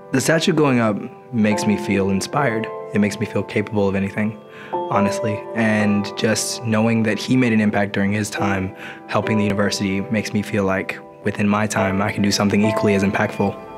The statue going up makes me feel inspired. It makes me feel capable of anything, honestly. And just knowing that he made an impact during his time helping the university makes me feel like within my time I can do something equally as impactful.